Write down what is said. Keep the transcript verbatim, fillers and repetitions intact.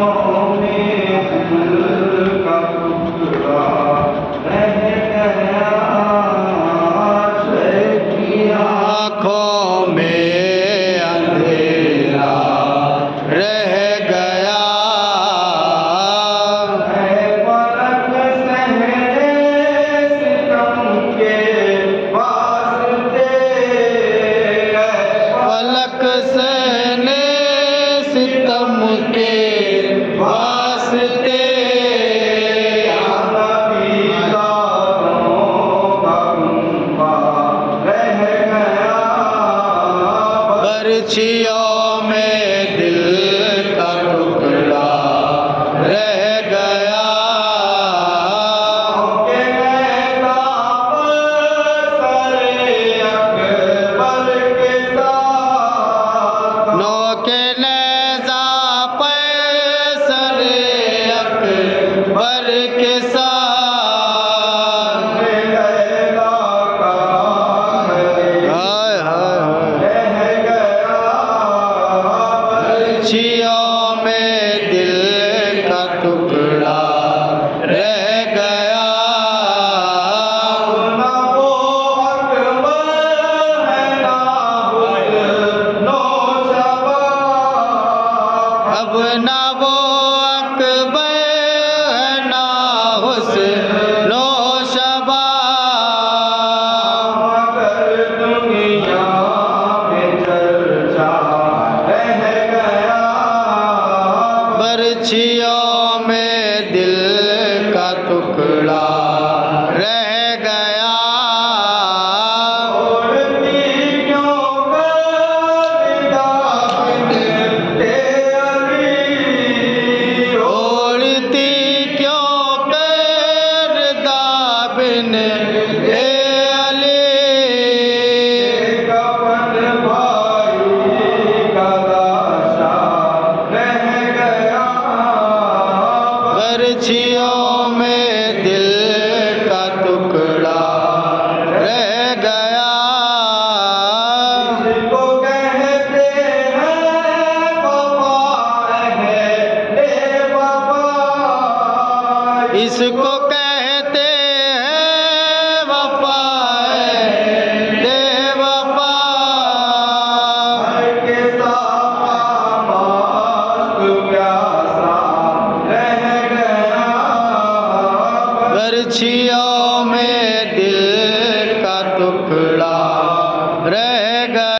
बर्छियों में दिल का टुकड़ा रह गया। नौके नेज़ा पे सरे अकबर के साथ बर्छियों में दिल का टुकड़ा रह गया। ना वो अकबर है ना हुस्नो शबा, अब ना वो अकबर है ना हुस्नो शबा। मगर दुनिया में चर्चा रह गया। बर्छियों